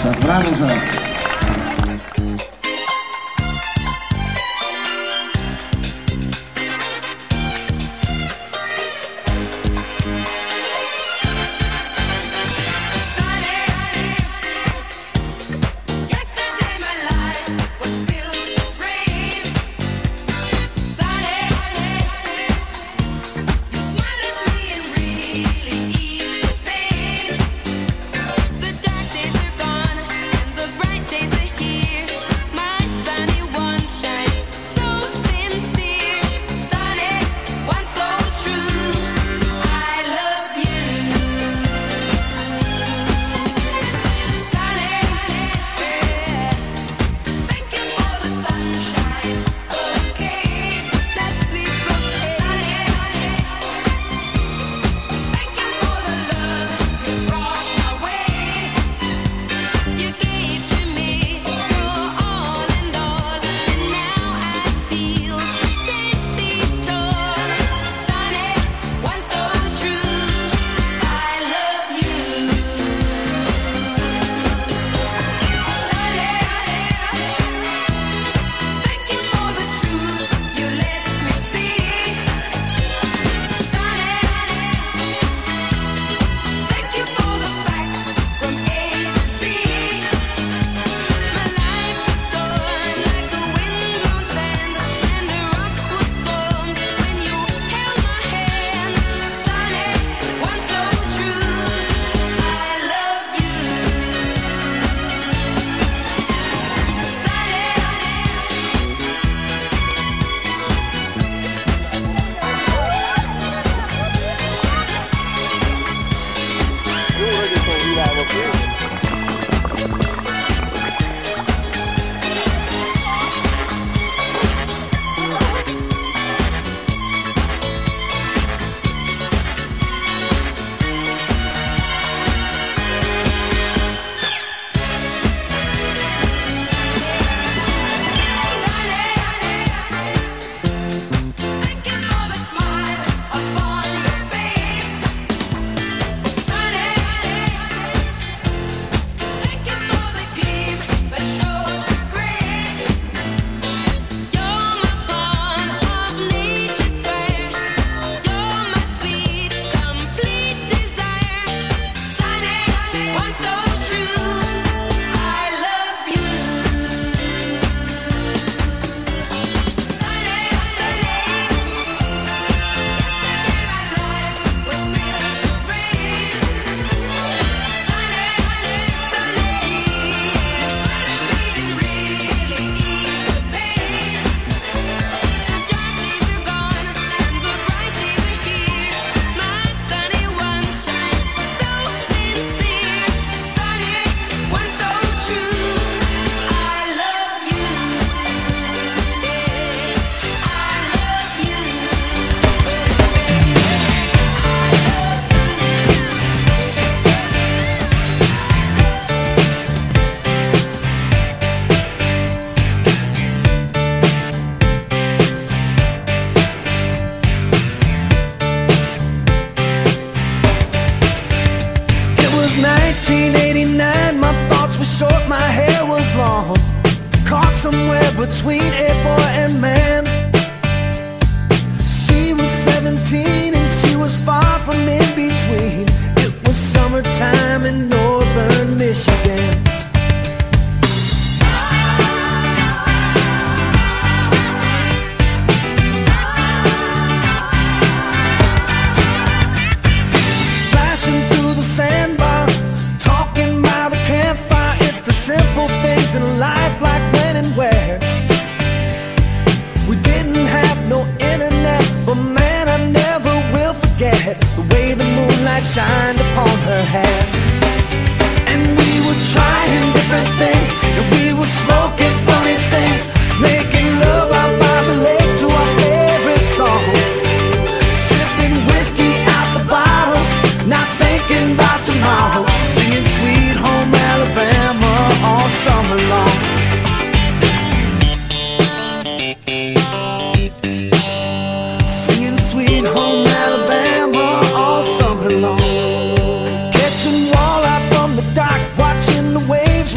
Bravosas, bravosas. Somewhere between a boy and man. She was 17 and she was far from in between. It was summertime in northern Michigan. Splashing through the sandbar, talking by the campfire. It's the simple things in life, like when and where. We didn't have no internet, but man, I never will forget the way the moonlight shined upon her hair. And we were trying different things, and we were smoking funny things, making love out by the lake to our favorite song, sipping whiskey out the bottle, not thinking about tomorrow, singing Sweet Home Alabama all summer long. Singing Sweet Home Alabama all summer long. Catching walleye from the dock, watching the waves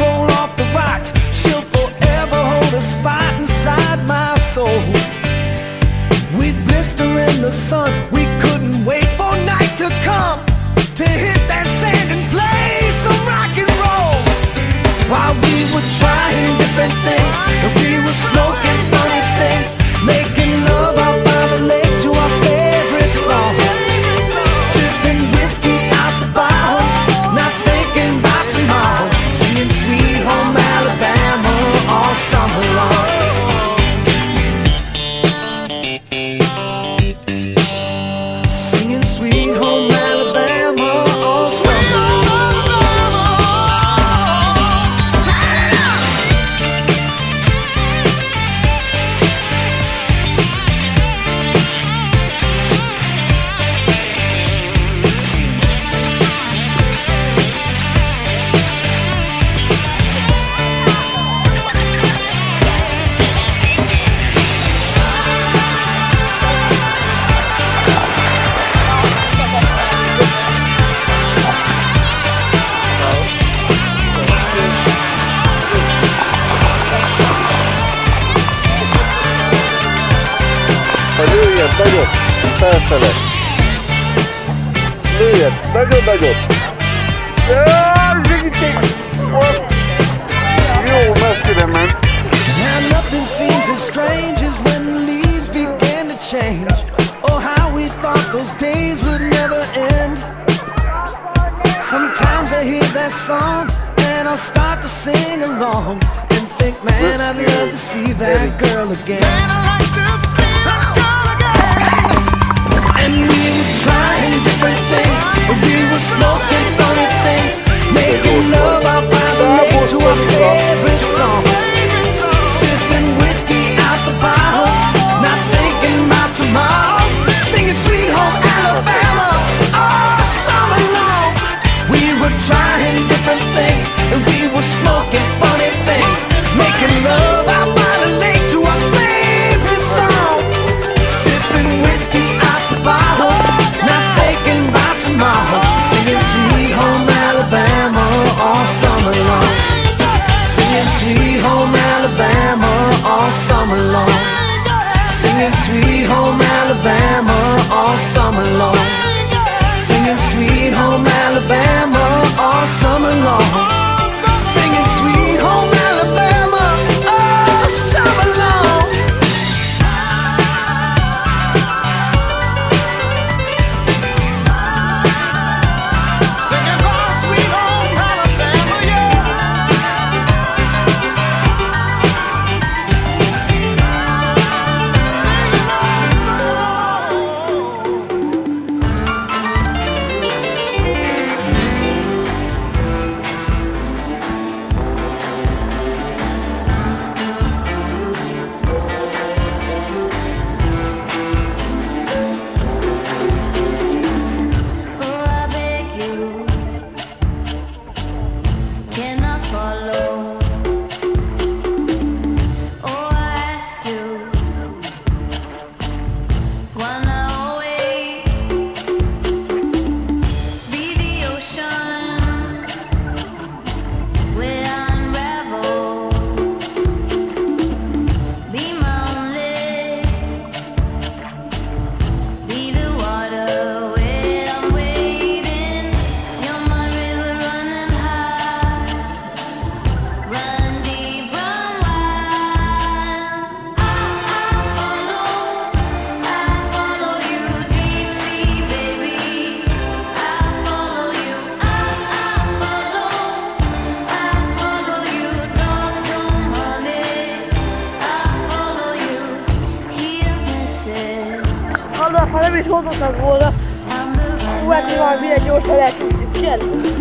the sun. We couldn't wait for night to come to hit that sand and play some rock and roll. While we were trying different things, and we were smoking funny things, making love out by the lake to our favorite song, sipping whiskey out the bottle, not thinking about tomorrow, singing Sweet Home Alabama all summer long. Singing Sweet Home Alabama all summer long. Lőjed nagyot, felfele. Lőjed, nagyot. Jó, messzire ment. Now nothing seems as strange as when the leaves begin to change. Oh, how we thought those days would never end. Sometimes I hear that song and I'll start to sing along and think, man, I'd love to see that girl again. Man, I'd like to see that girl again. And we were trying different things, but we were smoking funny things, making love out by the lake to our favorite song, sipping whiskey out the bottle, not thinking about tomorrow, singing Sweet Home Alabama all summer long. We were trying different things, and we were smoking funny things, making love out by the lake to our favorite song, sipping whiskey out the bottle, not thinking about tomorrow, singing Sweet Home Alabama all summer long. Singing Sweet Home Alabama all summer long. Singing Sweet Home Alabama all summer long. Singing Sweet Home Alabama all summer long. Singing Sweet Home Alabama all summer long. Singing oh, Sweet Home Alabama, yeah. Ha nem is hozottak volna, hát mi van, milyen gyorsan elküldjük, gyere!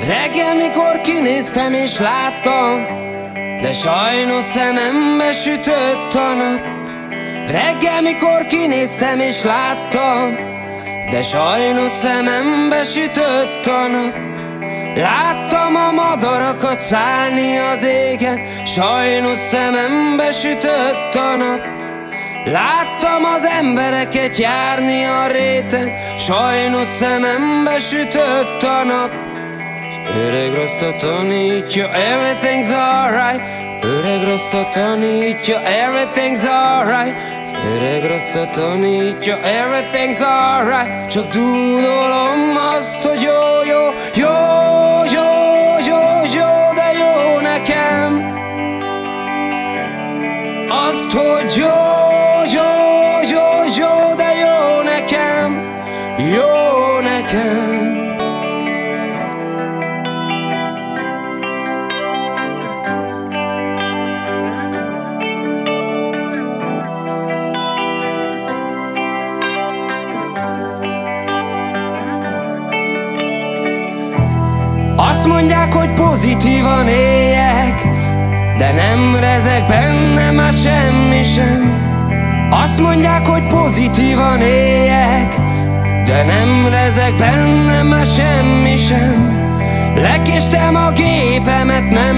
Reggel, mikor kinéztem és láttam, de sajnos szemembe sütött a nap. Reggel, mikor kinéztem és láttam, de sajnos szemembe sütött a nap. Láttam a madarakat szállni az égen, sajnos szemembe sütött a nap. Láttam az embereket járni a réten, sajnos szemembe sütött a nap. Az öreg rasta tanítja, everything's alright. Az öreg rasta tanítja, everything's alright. Az öreg rasta tanítja, everything's alright. Csak dúdolom azt, hogy jó, jó, jó, jó, jó, jó, de jó nekem. Azt, hogy jó, jó, jó, jó, de jó nekem, jó nekem. Azt mondják, hogy pozitívan éljek, de nem rezeg benne már semmi sem. Azt mondják, hogy pozitívan éljek, de nem rezeg benne már semmi sem. Lekéstem a gépemet, nem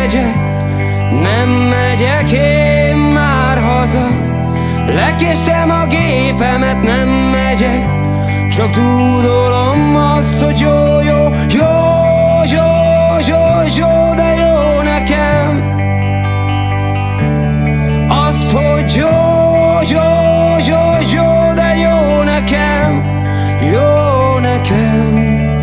megyek én már haza. Lekéstem a gépemet, nem megyek, csak dúdolom azt, hogy jó, jó, jó, jó, jó, jó, de jó nekem. Azt, hogy jó, jó, jó, jó, de jó nekem, jó nekem.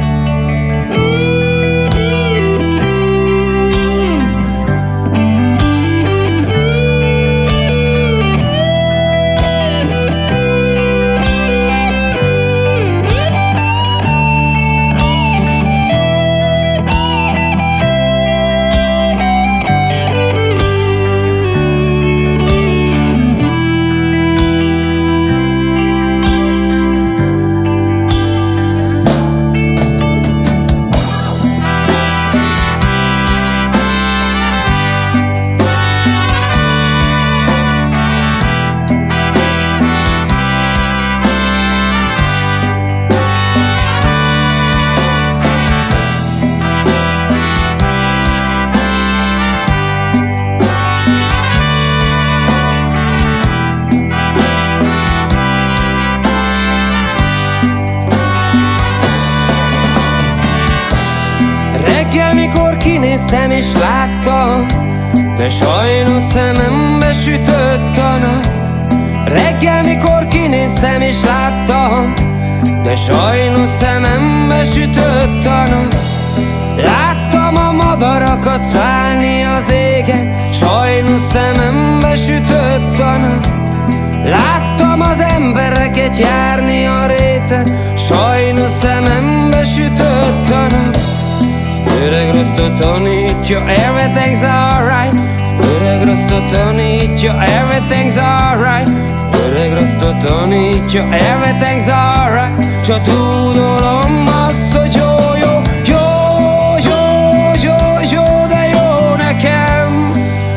Reggel, mikor kinéztem és láttam, de sajnos szemembe sütött a nap. Reggel, mikor kinéztem és láttam, de sajnos szemembe sütött a nap. Láttam a madarakat szállni az égen, sajnos szemembe sütött a nap. Láttam az embereket járni a réten, sajnos szemembe sütött a nap. Öreg rasta tanítja, everything's alright. Az öreg rasta tanítja, everything's alright. Az öreg rasta tanítja, everything's alright. Csak tudolom azt, hogy jó, jó, jó, jó, jó, jó, de jó nekem.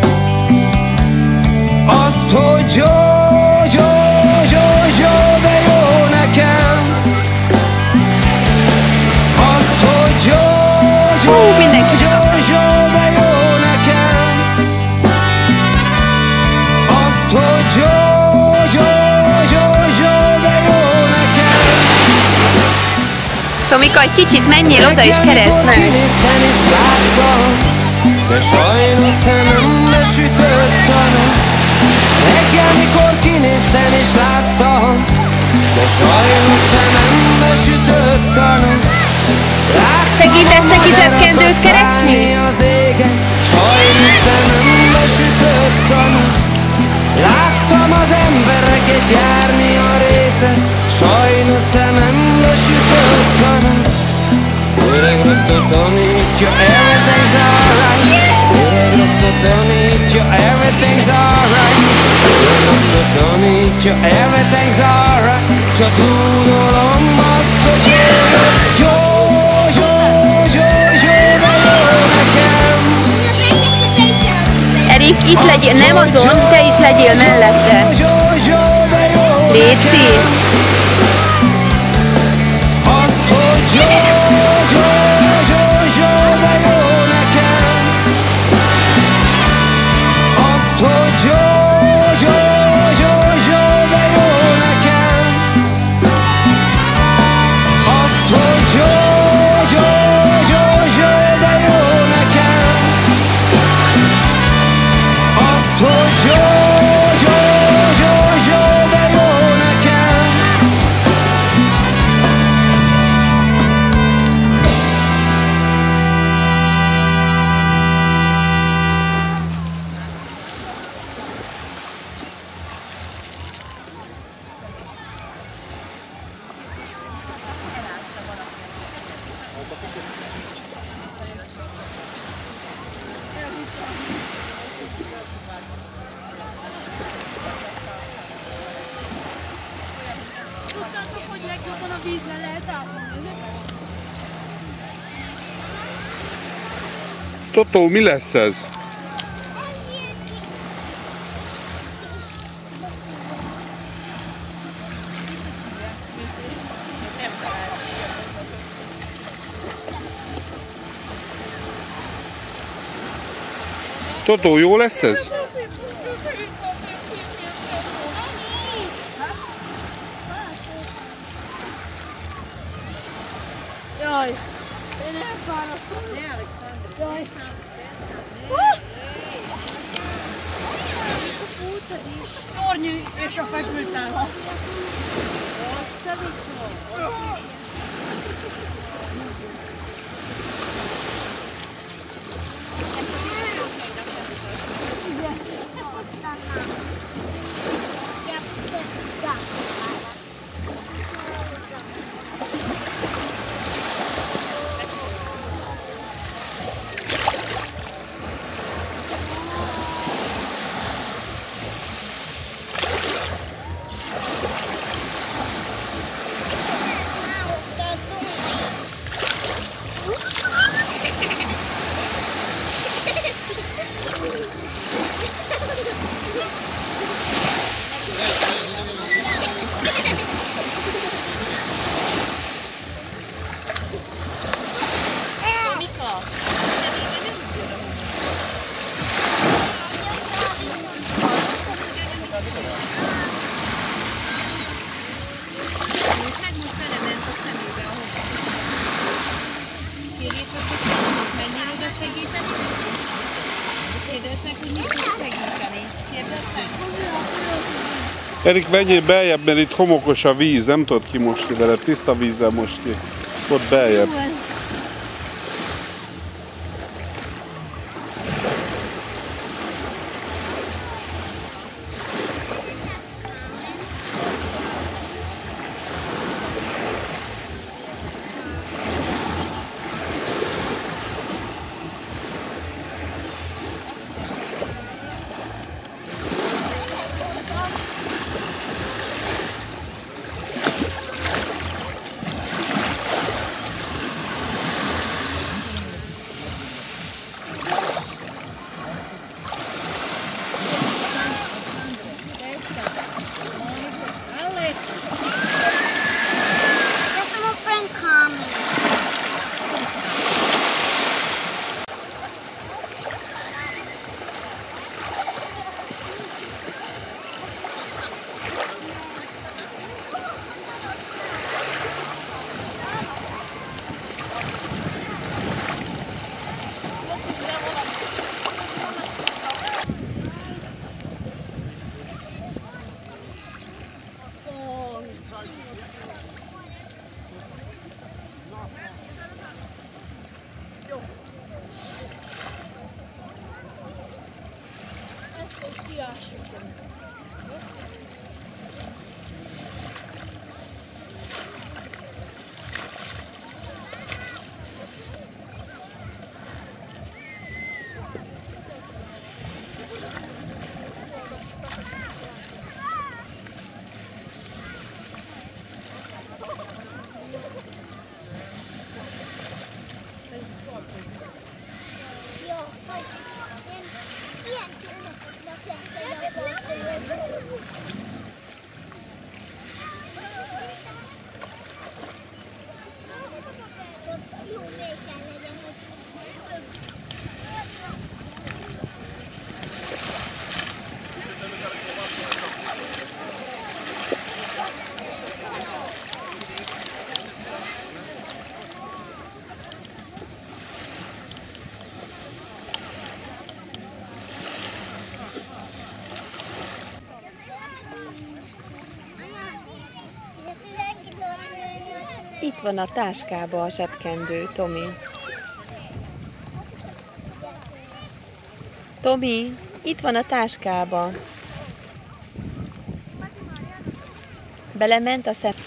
Azt, hogy jó, jó, jó, jó, de jó nekem. Azt, hogy jó, mindenki jó, jó, de jó nekem. Azt, hogy jó, jó, jó, jó, de jó nekem. Tomika, egy kicsit menjél oda és keresd meg. Kinéztem és láttam, de sajnos szemembe sütött a nap. Reggel, mikor kinéztem és láttam, de sajnos szemembe sütött a nap. Segítesz neki zsebkendőt keresni? Az égen, sajnos szemembe sütött a nap. Láttam az embereket járni a réten, sajnos szemembe sütött a nap. Az öreg rasta tanítja, everything's alright. Az öreg rasta tanítja, everything's alright. Az öreg rasta tanítja, everything's alright. Csak tudolom azt, hogy jó, jó, jó, jó, jó, itt legyél, nem azon, te is legyél mellette. Léci. Azt, hogy jó, jó, jó, jó, de jó nekem. Azt, hogy jó, jó, jó, jó, de jó nekem. Azt, hogy jó, jó, jó, jó, de jó nekem. Azt, hogy jó, jó, jó, jó, de jó nekem. Tudtátok, hogy legjobban a vízzel lehet ápolni? Totó, mi lesz ez? Totó, jó lesz ez? Jaj, én elfáradtam. Jaj. Tornyű és a fekvőtálasz. Azt a Viktor. Erik, menjél beljebb, mert itt homokos a víz, nem tudod kimosni vele, tiszta vízzel most ki. Ott beljebb. Itt van a táskába a zsebkendő, Tomi. Tomi, itt van a táskába. Belement a szep...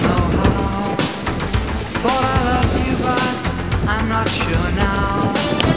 not sure now.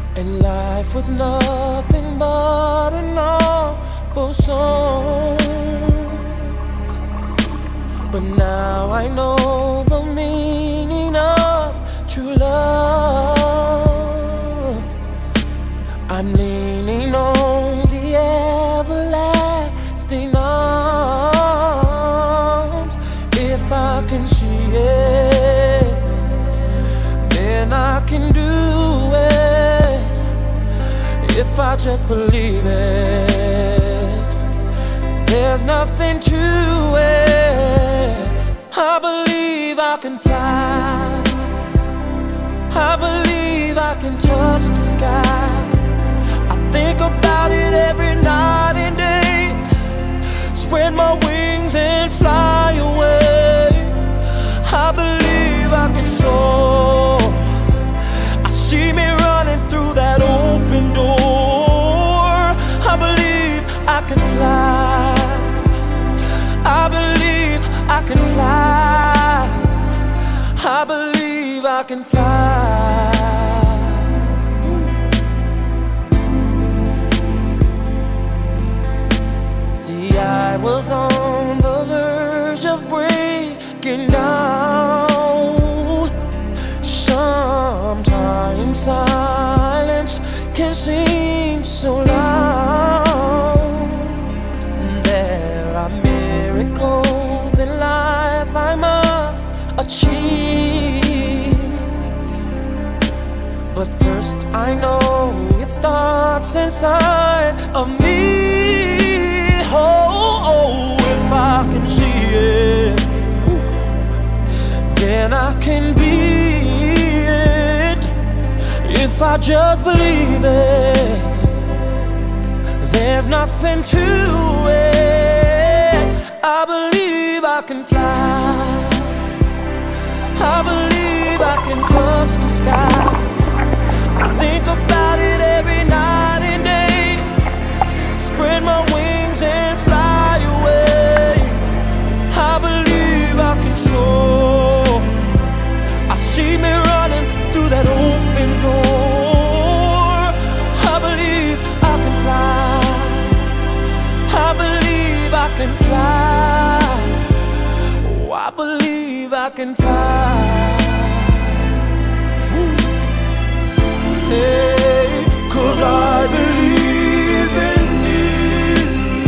and life was nothing but an awful song. But now I know the meaning of true love. I'm leaning on the everlasting arms. If I can see it, then I can do it. If I just believe it, there's nothing to it. I believe I can fly. I believe I can touch the sky. I think about it every night and day. Spread my wings and fly away. I believe I can soar. I see me running through that open door. I believe I can fly. I believe I can fly. I believe I can fly. See, I was on the verge of breaking down. Sometimes silence can seem so loud. There are miracles in life I must achieve. But first I know it starts inside of me. Oh, if I can see it, then I can be it. If I just believe it, there's nothing to it. I believe I can fly. I believe I can touch the sky. I think about it every night and day. Spread my wings and fly away. I believe I can soar. I see me running through that open door. I believe I can fly. I believe I can fly. Oh, I believe I can fly. Hey, 'cause I believe in you.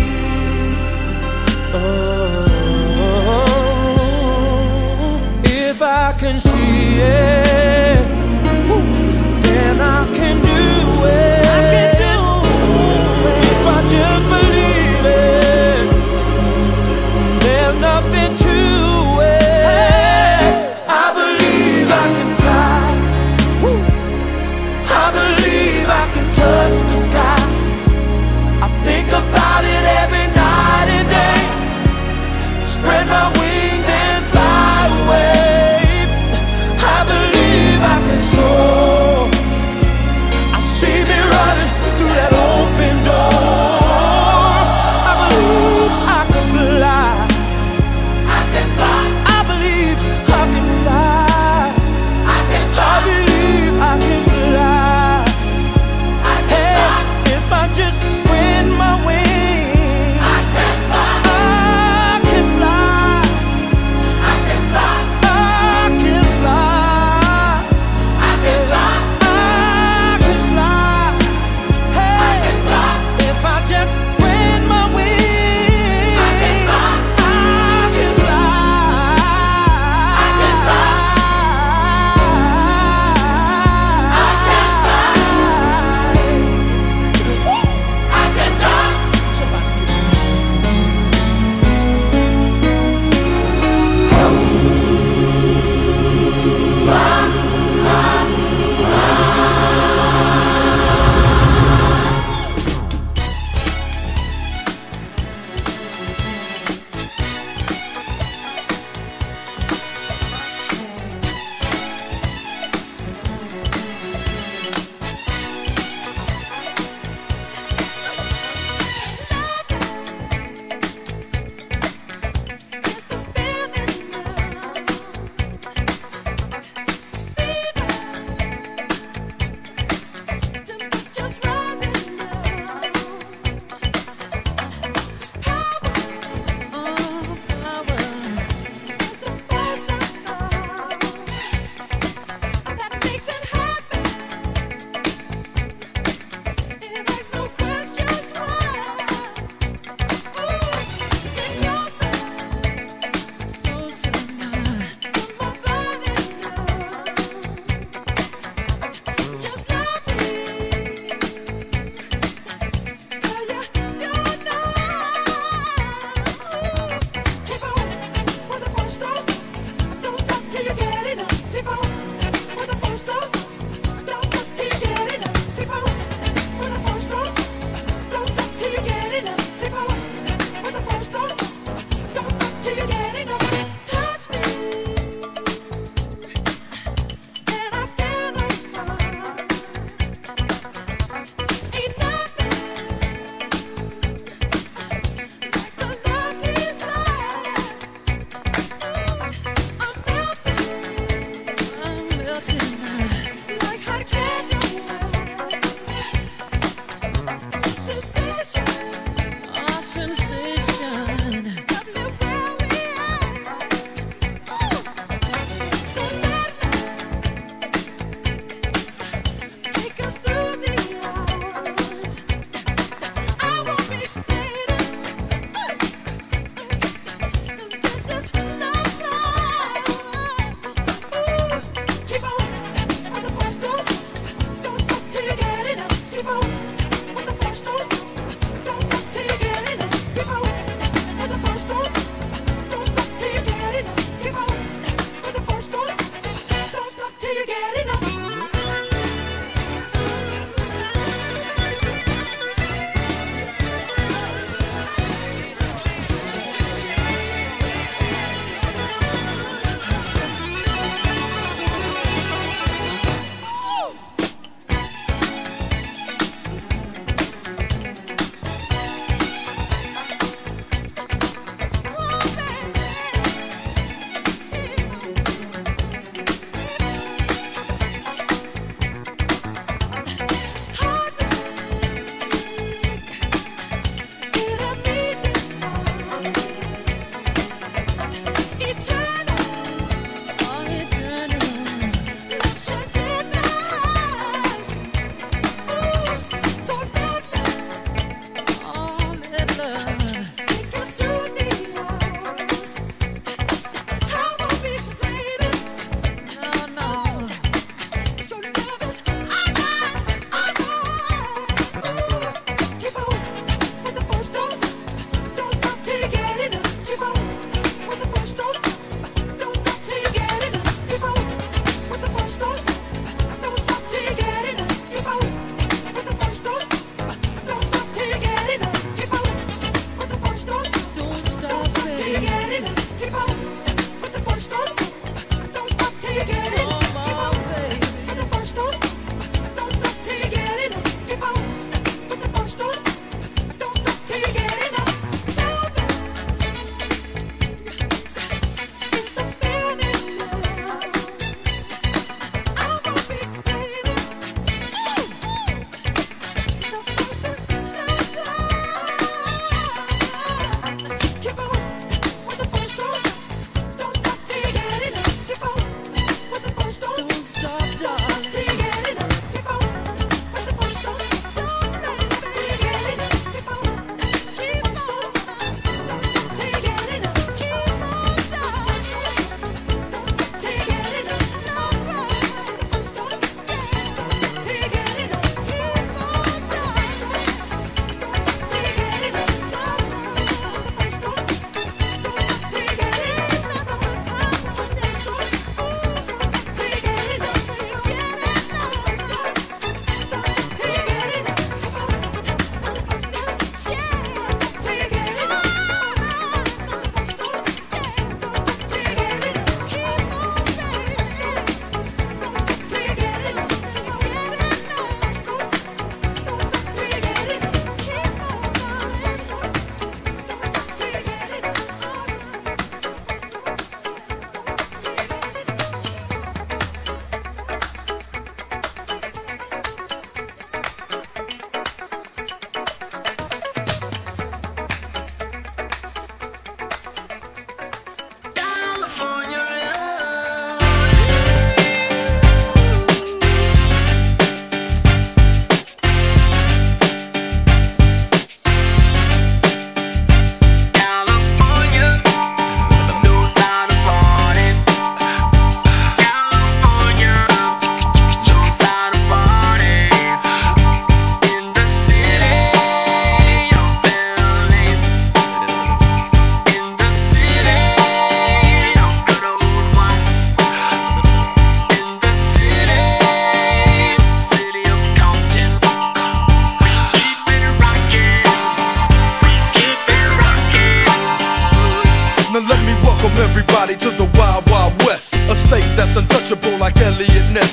Oh, if I can see it, then I can do it. I can do it. If I just believe it, there's nothing to it. I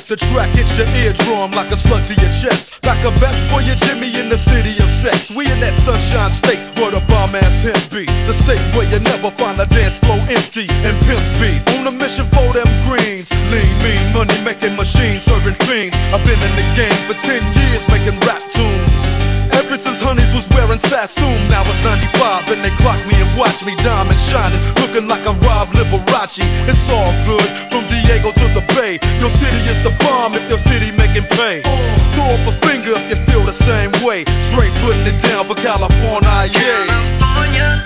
the track hits your eardrum like a slug to your chest. Like a vest for your Jimmy in the city of sex. We in that sunshine state where the bomb ass him be. The state where you never find a dance floor empty and pimp speed. On a mission for them greens. Lean, mean, money making machines, serving fiends. I've been in the game for 10 years making rap tunes. Ever since Honeys was wearing Sassoon, now it's 95 and they clock me and watch me diamond shining, looking like I'm Rob Liberace. It's all good, from Diego to the Bay. Your city is the bomb if your city making pay. Throw up a finger if you feel the same way. Straight putting it down for California, yeah.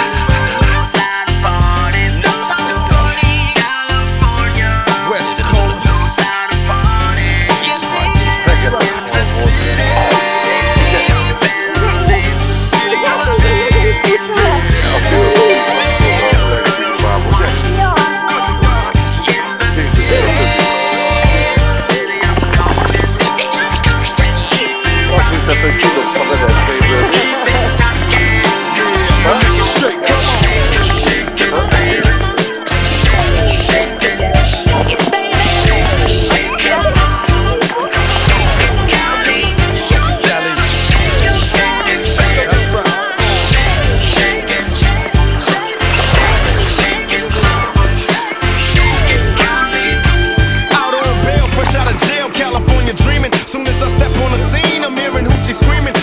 West Coast. Soon as I step on the scene, I'm hearing hoochie screaming.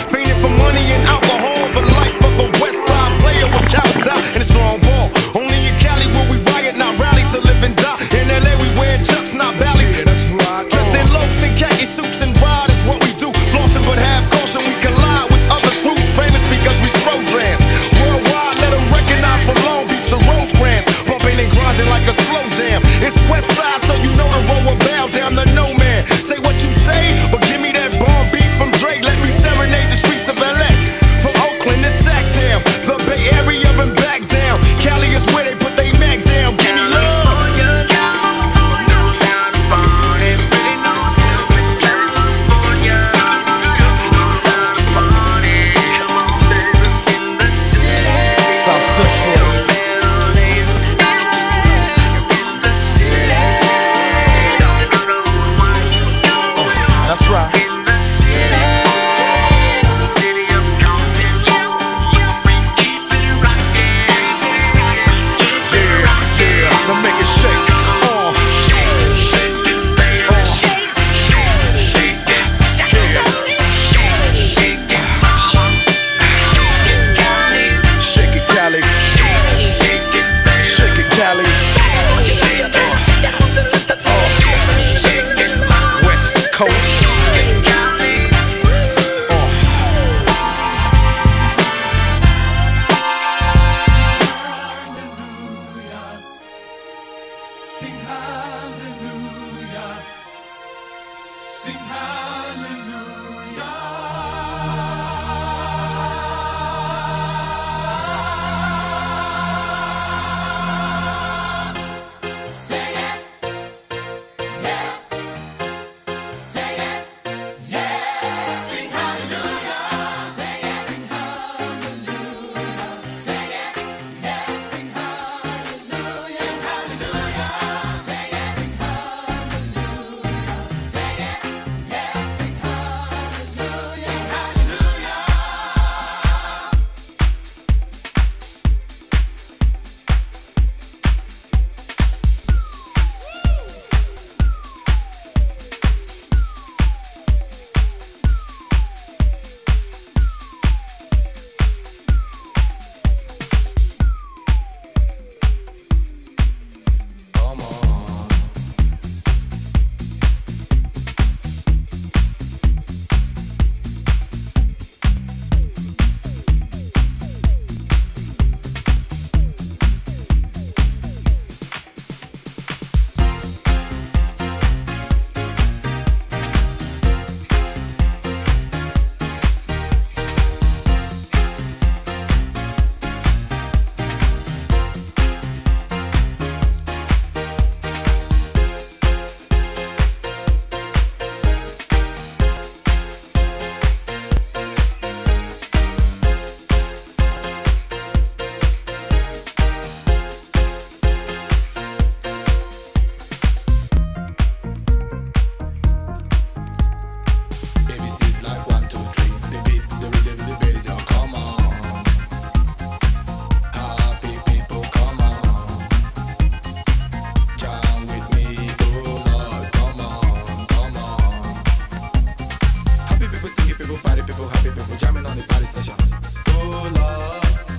Freaky people, party people, happy people, jamming on the party session. Oh Lord.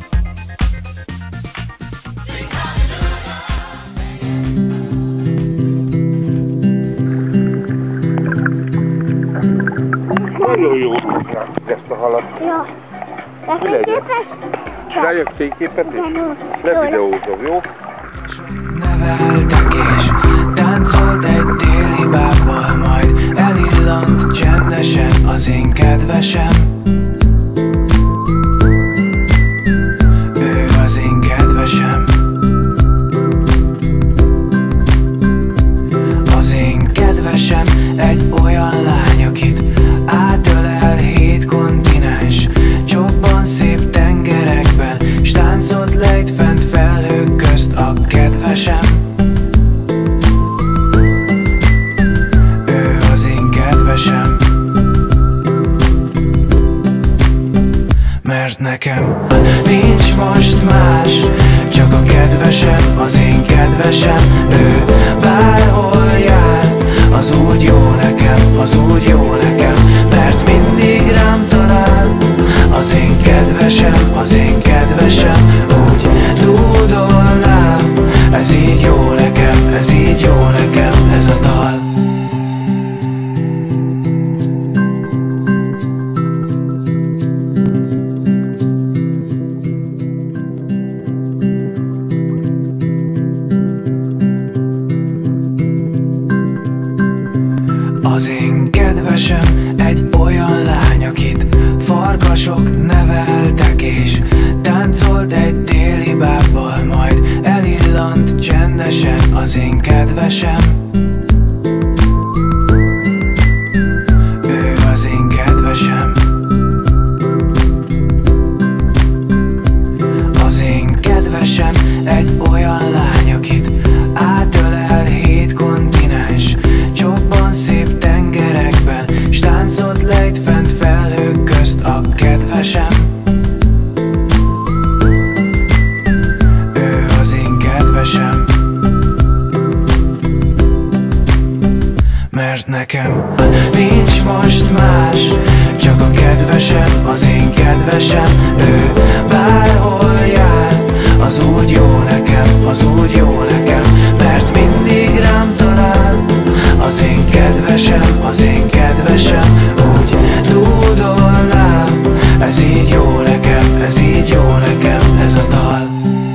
Nagyon jó ezt a halat. Ja. Mi legyen? Csináljak fényképet is? Levideózom, jó? Neveltek és táncolt egy déli bábbal, majd elillant csendesen az én kedvesem. Ő az én kedvesem. Az én kedvesem egy olyan lány, akit átölel 7 kontinens, csobban szép tengerekben, s táncot lejt fent felhők közt a kedvesem. Ő az én kedvesem. Mert nekem nincs most más, csak a kedvesem, az én kedvesem. Ő bárhol jár, az úgy jó nekem, az úgy jó nekem, mert mindig rám talál. Az én kedvesem, az én kedvesem, úgy dúdolnám. Ez így jó nekem, ez így jó nekem, ez a dal. Az én kedvesem egy olyan lány, akit farkasok neveltek, és táncolt egy déli bábbal, majd elillant csendesen az én kedvesem. Ő az én kedvesem. Az én kedvesem egy olyan lány, akit átölel 7 kontinens, csobban szép tengerekben, s táncot lejt fent felhők közt a kedvesem. Ő az én kedvesem. Mert nekem nincs most más, csak a kedvesem, az én kedvesem. Ő bárhol jár, az úgy jó nekem, az úgy jó nekem, mert mindig rám talál. Az én kedvesem, az én kedvesem, úgy dúdolnám. Ez így jó nekem, ez így jó nekem, ez a dal.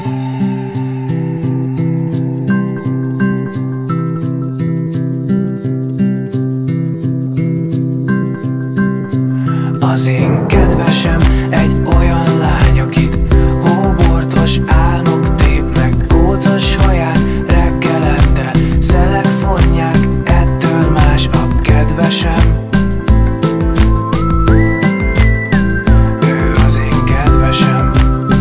Az én kedvesem egy olyan lány, akit hóbortos álmok tépnek, kócos haját reggelente, szelek fonják, ettől más a kedvesem. Ő az én kedvesem.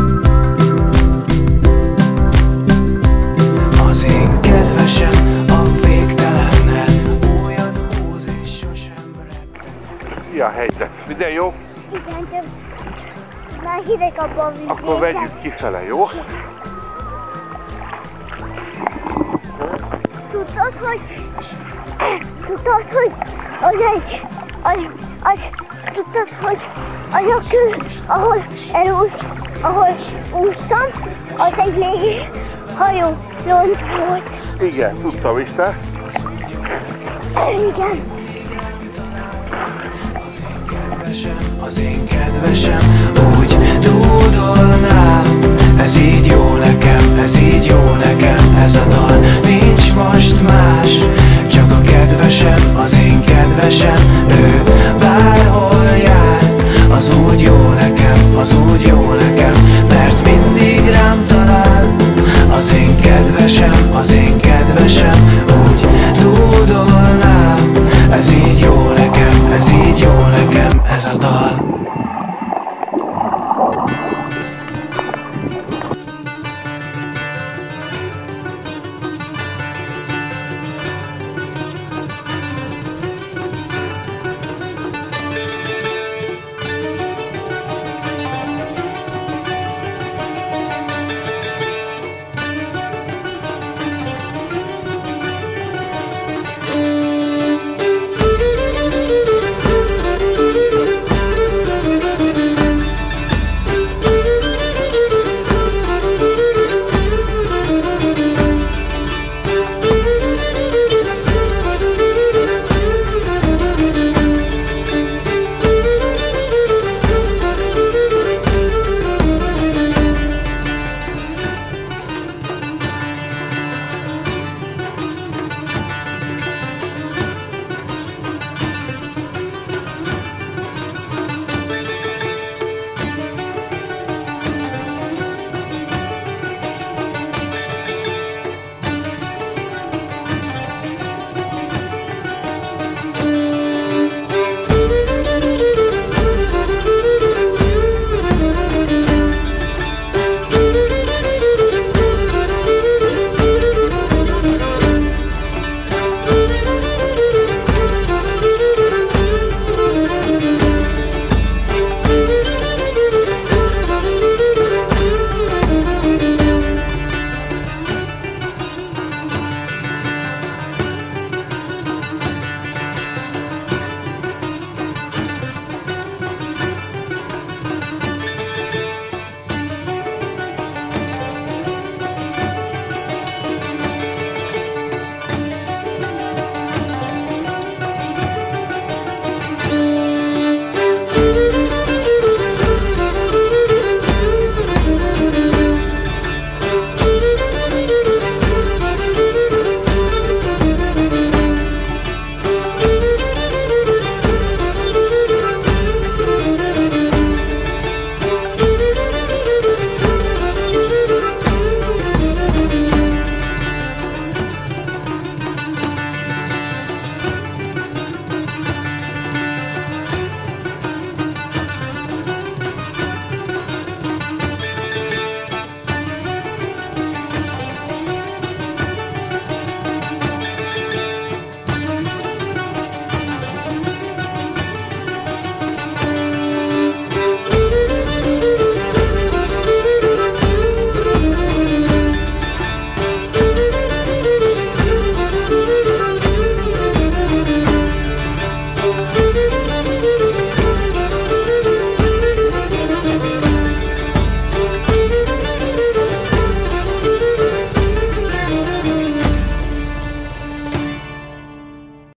Az én kedvesem a végtelennel újat húz és sosem retteg. Szia, helyzet! Minden jó? Igen, csak már hideg abban a vízben. Akkor vegyük kifele, jó? Tudod, hogy az a kő, ahol úsztam, az egy légi hajó lont volt. Igen, tudtam is, te? Igen. Az én kedvesem, úgy dúdolnám. Ez így jó nekem, ez így jó nekem, ez a dal. Nincs most más, csak a kedvesem, az én kedvesem. Ő bár